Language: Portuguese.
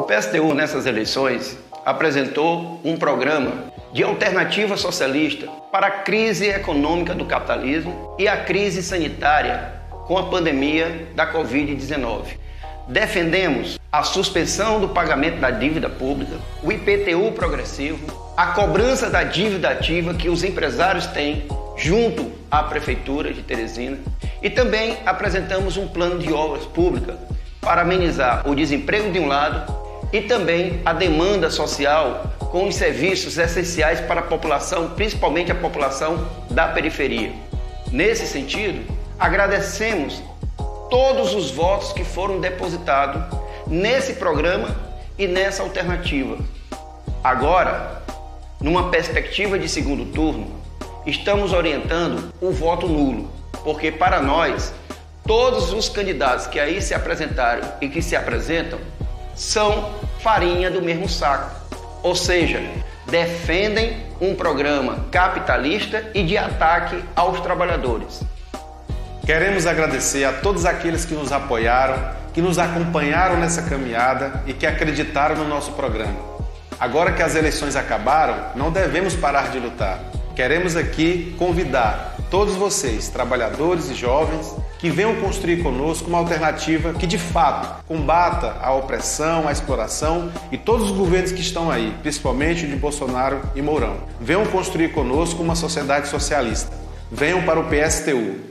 PSTU, nessas eleições, apresentou um programa de alternativa socialista para a crise econômica do capitalismo e a crise sanitária com a pandemia da Covid-19. Defendemos a suspensão do pagamento da dívida pública, o IPTU progressivo, a cobrança da dívida ativa que os empresários têm junto à Prefeitura de Teresina e também apresentamos um plano de obras públicas para amenizar o desemprego de um lado e também a demanda social com os serviços essenciais para a população, principalmente a população da periferia. Nesse sentido, agradecemos todos os votos que foram depositados nesse programa e nessa alternativa. Agora, numa perspectiva de segundo turno, estamos orientando o voto nulo, porque para nós, todos os candidatos que aí se apresentaram e que se apresentam são farinha do mesmo saco, ou seja, defendem um programa capitalista e de ataque aos trabalhadores. Queremos agradecer a todos aqueles que nos apoiaram, que nos acompanharam nessa caminhada e que acreditaram no nosso programa. Agora que as eleições acabaram, não devemos parar de lutar. Queremos aqui convidar todos vocês, trabalhadores e jovens, que venham construir conosco uma alternativa que de fato combata a opressão, a exploração e todos os governos que estão aí, principalmente o de Bolsonaro e Mourão. Venham construir conosco uma sociedade socialista. Venham para o PSTU.